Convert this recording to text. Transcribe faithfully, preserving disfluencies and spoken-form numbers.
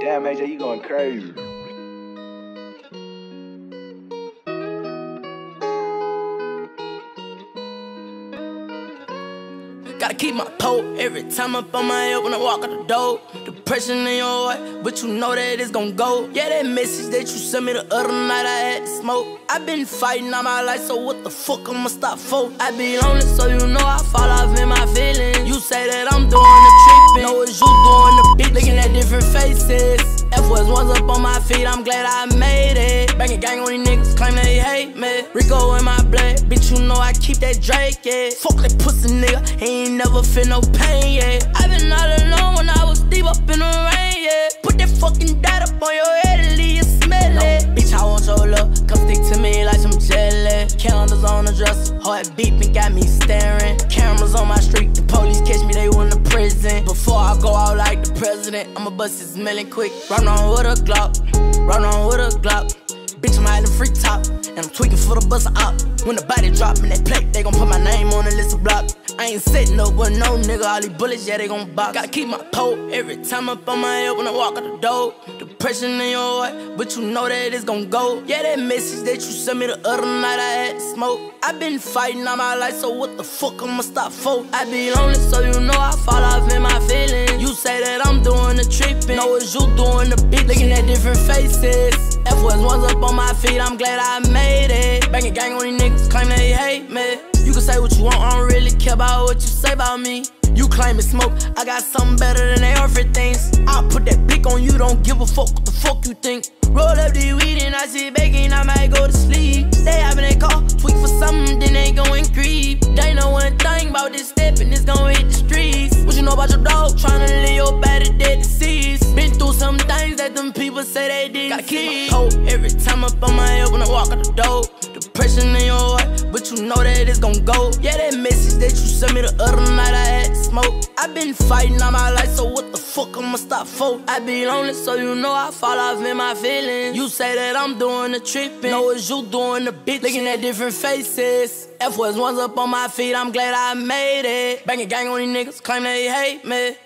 Damn, A J, you going crazy. Gotta keep my pole every time up on my head when I walk out the door. Depression in your heart, but you know that it's gon' go. Yeah, that message that you sent me the other night, I had to smoke. I been fighting all my life, so what the fuck I'ma stop for? I be lonely, so you know I fall off in my feelings. You say that I'm doing the tripping, know it's you doing the bitch. Looking at different faces. F was ones up on my feet, I'm glad I made it. Banging gang on these niggas, claim they hate me. Rico in my blood, bitch, you know I keep that Drake, yeah. Fuck that pussy nigga, he ain't never feel no pain, yeah. I been all alone when I was deep up in the rain, yeah. Put that fucking dot up on your head and leave you smell it. No, bitch, I want your love, come stick to me like some jelly. Calendars on the dresser, heart beeping, got me staring. Cameras on my street, the police catch me, they went to prison. Before I go out like the president, I'ma bust this million quick. Run on with a Glock, run on with a Glock. Bitch, I'm out in the free top, and I'm tweaking for the bus up. When the body drop in that plate, they gon' put my name on the list of block. I ain't setting up with no nigga, all these bullets, yeah, they gon' box. Gotta keep my pole every time up on my head when I walk out the door. Depression in your heart, but you know that it's gon' go. Yeah, that message that you sent me the other night, I had to smoke. I been fighting all my life, so what the fuck I'ma stop for? I be lonely, so you know I fall off in my feelings. You say that I'm doing the tripping, know it's you doing the bitch. Looking at different faces. F was ones up on my feet, I'm glad I made it. Banging gang on these niggas, claim they hate me. You can say what you want, I don't really care about what you say about me. You claim it's smoke, I got something better than they offer things. I'll put that blick on you, don't give a fuck what the fuck you think. Roll up the weed and I sit back and I might go to sleep. They hop in that car, tweak for something, then they gon' creep. They know one thing about this step and it's gon' hit the streets. What you know about your dog, tryna live your body dead deceased. Been through some things that them people say they didn't Gotta keep my pole every time up on my head when I walk out the door. Depression in your heart, but you know that it's gon' go. Yeah, that message that you sent me the other night, I had to smoke. I been fighting all my life, so what the fuck I'ma stop for? I be lonely, so you know I fall off in my feelings. You say that I'm doing the tripping, know it's you doing the bitch. Looking at different faces. F was ones up on my feet, I'm glad I made it. Banging gang on these niggas, claim they hate me.